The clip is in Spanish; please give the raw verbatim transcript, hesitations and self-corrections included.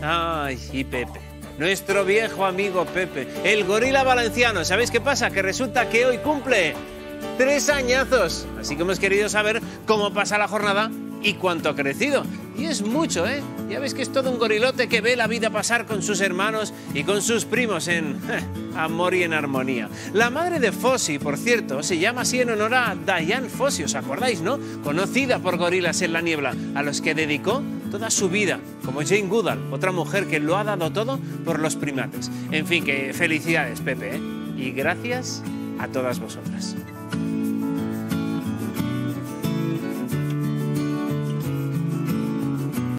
Ay, y Pepe. Nuestro viejo amigo Pepe, el gorila valenciano. ¿Sabéis qué pasa? Que resulta que hoy cumple tres añazos. Así que hemos querido saber cómo pasa la jornada y cuánto ha crecido. Y es mucho, ¿eh? Ya veis que es todo un gorilote que ve la vida pasar con sus hermanos y con sus primos en eh, amor y en armonía. La madre de Fossi, por cierto, se llama así en honor a Diane Fossey, ¿os acordáis, no? Conocida por Gorilas en la Niebla, a los que dedicó toda su vida, como Jane Goodall, otra mujer que lo ha dado todo por los primates. En fin, que felicidades, Pepe, ¿eh? Y gracias a todas vosotras.